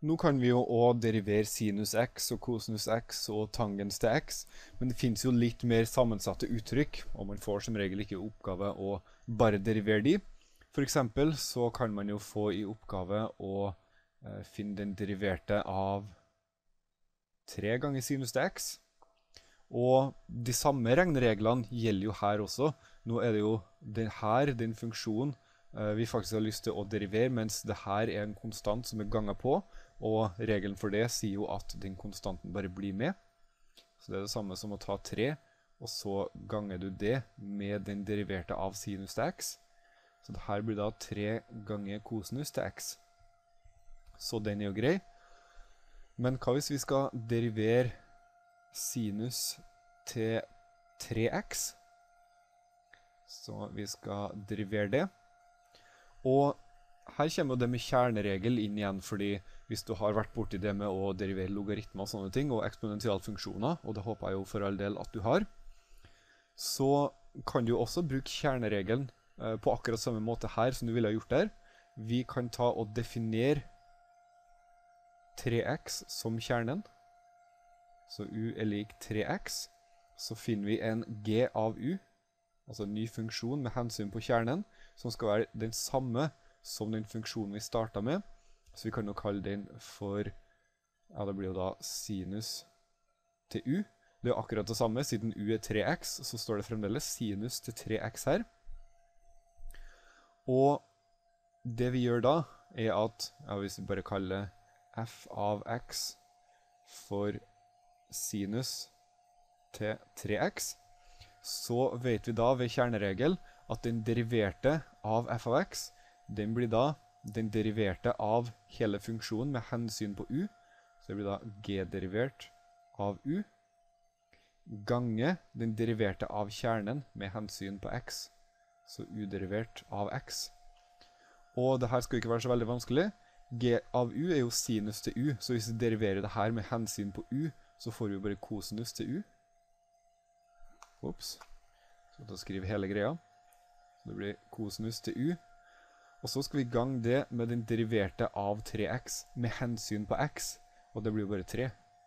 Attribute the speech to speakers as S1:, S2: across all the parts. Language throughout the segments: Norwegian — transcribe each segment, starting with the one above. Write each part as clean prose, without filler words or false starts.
S1: Nå kan vi jo også derivere sinus x og cosinus x og tangens til x, men det finnes jo litt mer sammensatte uttrykk, og man får som regel ikke i oppgave å bare derivere de. For eksempel så kan man jo få i oppgave å finne den deriverte av 3 ganger sinus til x, og de samme regnereglene gjelder jo her også. Nå er det jo den funksjonen vi faktisk har lyst til å derivere, mens det her er en konstant som er ganget på, og regelen for det sier jo at den konstanten bare blir med. Så det er det samme som å ta 3, og så ganger du det med den deriverte av sinus til x. Så det her blir da 3 ganger cosinus til x. Så den er jo grei. Men hva hvis vi skal derivere sinus til 3x? Så vi skal derivere det. Og her kommer det med kjerneregel inn igjen, fordi hvis du har vært borti det med å derivere logaritmer og sånne ting, og eksponentialfunksjoner, og det håper jeg jo for all del at du har, så kan du også bruke kjerneregelen på akkurat samme måte her som du ville ha gjort der. Vi kan ta og definere 3x som kjernen, så u er lik 3x, så finner vi en g av u, altså en ny funksjon med hensyn på kjernen, som skal være den samme som den funksjonen vi startet med. Så vi kan jo kalle den for, ja det blir jo da sinus til u. Det er akkurat det samme, siden u er 3x, så står det fremdeles sinus til 3x her. Og det vi gjør da, er at, ja, hvis vi bare kaller f av x for sinus til 3x, så vet vi da ved kjerneregel at den deriverte av f av x, den blir da den deriverte av hele funksjonen med hensyn på u, så det blir da g-derivert av u, gange den deriverte av kjernen med hensyn på x, så u-derivert av x. Og det her skal ikke være så veldig vanskelig. G av u er jo sinus til u, så hvis vi deriverer det her med hensyn på u, så får vi bare kosinus til u. Ops. Så da skriver hele greia. Det blir kosinus til u. Og så skal vi gange det med den deriverte av 3x med hensyn på x, og det blir jo bare 3.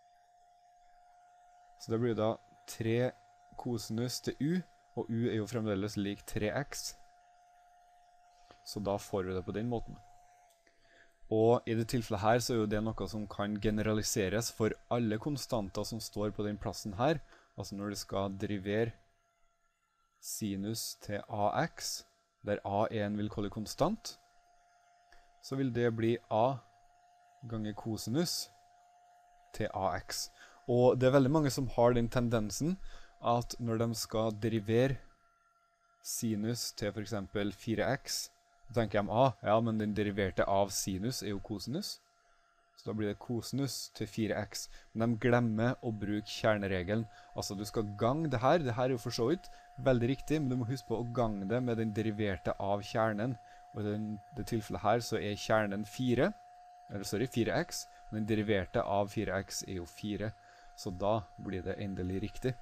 S1: Så det blir da 3 kosinus til u, og u er jo fremdeles lik 3x. Så da får vi det på den måten. Og i det tilfellet her så er jo det noe som kan generaliseres for alle konstanter som står på den plassen her. Altså når du skal derivere sinus til ax, der a er en vilkårlig konstant, så vil det bli a ganger kosinus til ax. Og det er veldig mange som har den tendensen at når de skal derivere sinus til for eksempel 4x, så tenker de, ja, men den deriverte av sinus er jo kosinus. Så da blir det kosinus til 4x. Men de glemmer å bruke kjerneregelen. Altså du skal gange det her er jo for så vidt veldig riktig, men du må huske på å gange det med den deriverte av kjernen. Og i det tilfellet her så er kjernen 4x, men den deriverte av 4x er jo 4. Så da blir det endelig riktig.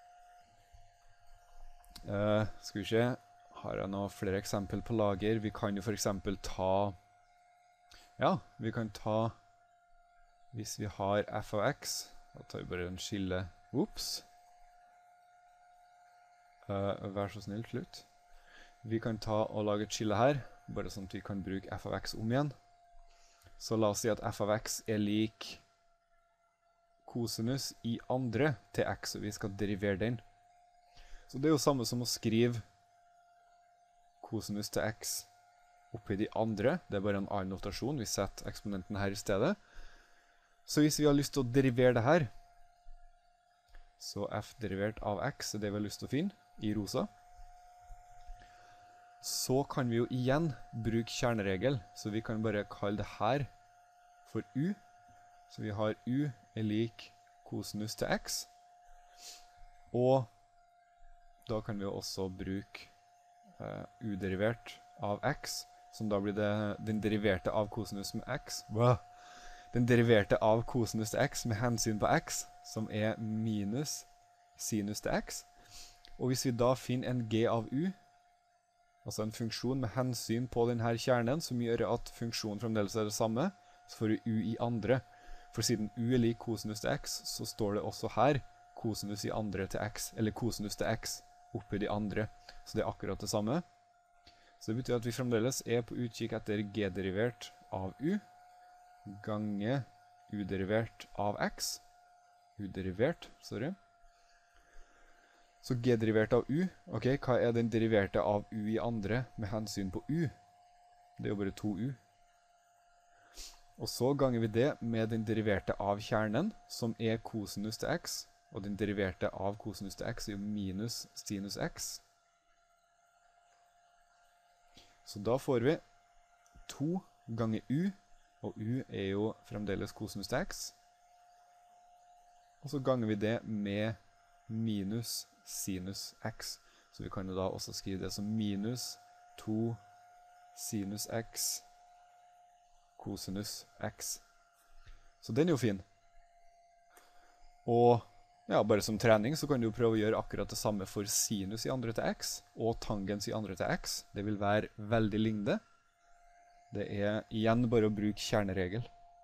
S1: Skal vi se, har jeg noen flere eksempel på lager? Vi kan jo for eksempel ta, ja, vi kan ta, hvis vi har f av x, da tar vi bare en skille, vær så snill, slutt. Vi kan ta og lage et skille her, bare sånn at vi kan bruke f av x om igjen. Så la oss si at f av x er lik kosinus i andre til x, og vi skal derivere den. Så det er jo samme som å skrive kosinus til x oppi de andre. Det er bare en annen notasjon. Vi setter eksponenten her i stedet. Så hvis vi har lyst til å derivere det her, så f derivert av x er det vi har lyst til å finne i rosa. Så kan vi jo igjen bruke kjerneregel, så vi kan bare kalle det her for u. Så vi har u er lik kosinus til x. Og da kan vi jo også bruke u-derivert av x, som da blir den deriverte av kosinus med x. Den deriverte av kosinus til x med hensyn på x, som er minus sinus til x. Og hvis vi da finner en g av u, altså en funksjon med hensyn på denne kjernen, som gjør at funksjonen fremdeles er det samme, så får du u i andre. For siden u er lik kosinus til x, så står det også her kosinus i andre til x, eller kosinus til x oppi de andre. Så det er akkurat det samme. Så det betyr at vi fremdeles er på utkikk etter g-derivert av u, gange u-derivert av x. U-derivert, sorry. Så g-derivert av u, ok, hva er den deriverte av u i andre med hensyn på u? Det er jo bare 2u. Og så ganger vi det med den deriverte av kjernen, som er kosinus til x, og den deriverte av kosinus til x er jo minus sinus x. Så da får vi 2 ganger u, og u er jo fremdeles kosinus til x. Og så ganger vi det med minus sinus x. Så vi kan jo da også skrive det som minus 2 sinus x kosinus x. Så den er jo fin. Og ja, bare som trening så kan du prøve å gjøre akkurat det samme for sinus i andre til x, og tangens i andre til x. Det vil være veldig lignende. Det er igjen bare å bruke kjerneregel.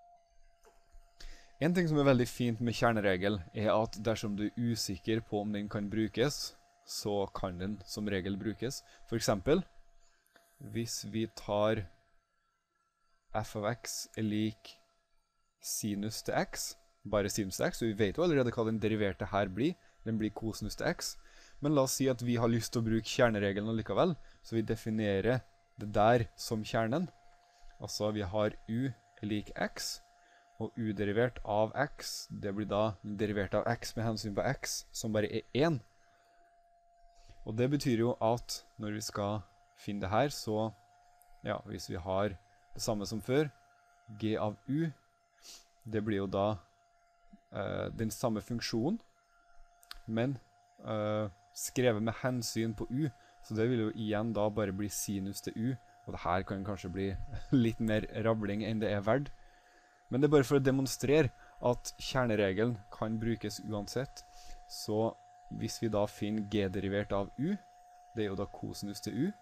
S1: En ting som er veldig fint med kjerneregel er at dersom du er usikker på om den kan brukes, så kan den som regel brukes. For eksempel, hvis vi tar f av x er lik sinus til x, bare sinus til x, så vi vet jo allerede hva den deriverte her blir. Den blir kosinus til x. Men la oss si at vi har lyst til å bruke kjerneregelen likevel, så vi definerer det der som kjernen. Altså vi har u er lik x, og u-derivert av x, det blir da derivert av x med hensyn på x, som bare er 1. Og det betyr jo at når vi skal finne det her, så, ja, hvis vi har det samme som før, g av u, det blir jo da den samme funksjonen, men skrevet med hensyn på u, så det vil jo igjen da bare bli sinus til u, og det her kan kanskje bli litt mer rabling enn det er verdt. Men det er bare for å demonstrere at kjerneregelen kan brukes uansett. Så hvis vi da finner g-derivert av u, det er jo da kosinus til u.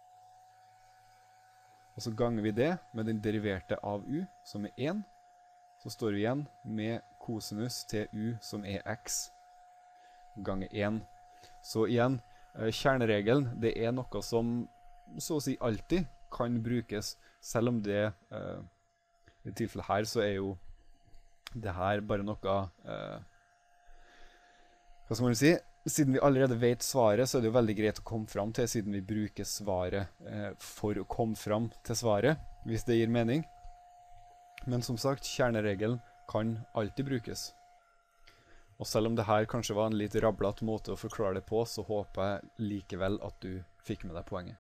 S1: Og så ganger vi det med den deriverte av u, som er 1. Så står vi igjen med kosinus til u, som er x, ganger 1. Så igjen, kjerneregelen, det er noe som så å si alltid kan brukes, selv om det i tilfellet her så er jo det her bare noe hva skal man si? Siden vi allerede vet svaret, så er det jo veldig greit å komme fram til, siden vi bruker svaret for å komme fram til svaret, hvis det gir mening. Men som sagt, kjerneregelen kan alltid brukes. Og selv om det her kanskje var en litt rablet måte å forklare det på, så håper jeg likevel at du fikk med deg poenget.